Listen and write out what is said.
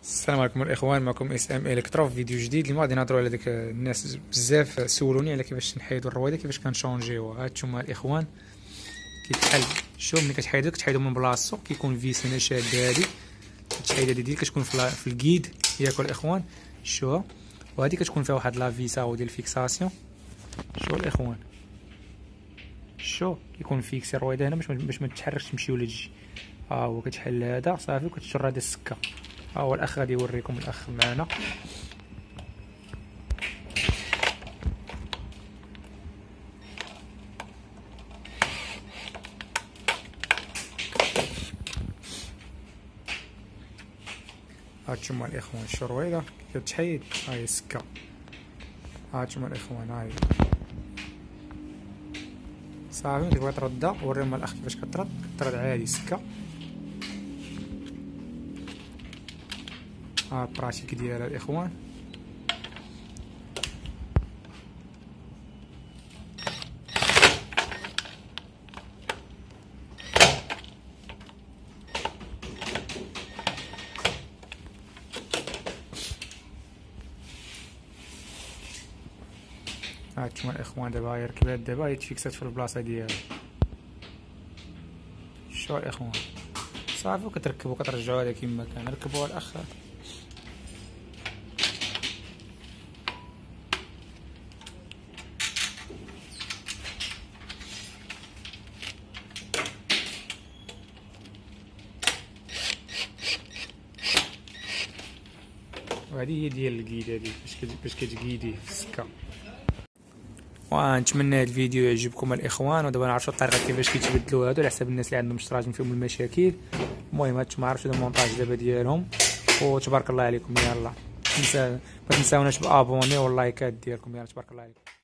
السلام عليكم الاخوان، معكم اس ام الكترو في فيديو جديد. اليوم غادي نهضروا على داك الناس بزاف سولوني على كيفاش نحيدوا الرويده، كيفاش كنشونجيوها. هانتوما الاخوان كيتحل. شوف ملي كتحيدو من بلاصتو كيكون فيس هنا شاد. هادي كتحيد هادي ديال كتكون في الكيد ياكل الاخوان. شوف وهادي كتكون فيها واحد لا فيسا او ديال الفيكساسيون. شوف الاخوان، شوف كيكون فيكسي الرويده هنا باش ما تتحركش تمشي ولا تجي. ها هو كتحل هذا صافي وكتشر هذا السكه. ها هو الاخ غادي يوريكم، الاخ معنا. هانتوما الاخوان الشرويده كتحيد، ها هي السكه. هانتوما الاخوان ها هي صافي. ملي تبغي تردها وريهم الاخ كيفاش كترد عادي السكه. ها البراتيك ديالها الاخوان. هانتوما الاخوان دابا يركبات، دابا يتفيكسات في البلاصه ديالها. شو الاخوان صافي وكتركبو كترجعو هذا كيما كان. ركبوها الاخ. وهذه هي ديال الكيد، هذه باش كتكيديه في السكه. ونتمنى هذا الفيديو يعجبكم الاخوان، ودابا نعرفوا الطريقه كيفاش كيتبدلوا هادو على حساب الناس اللي عندهم شراجم فيهم المشاكل. المهم هانتوما عرفتوا المونتاج دابا ديالهم، وتبارك الله عليكم. يلا ما تنساوناش بابوني واللايكات ديالكم. يلا تبارك الله عليكم.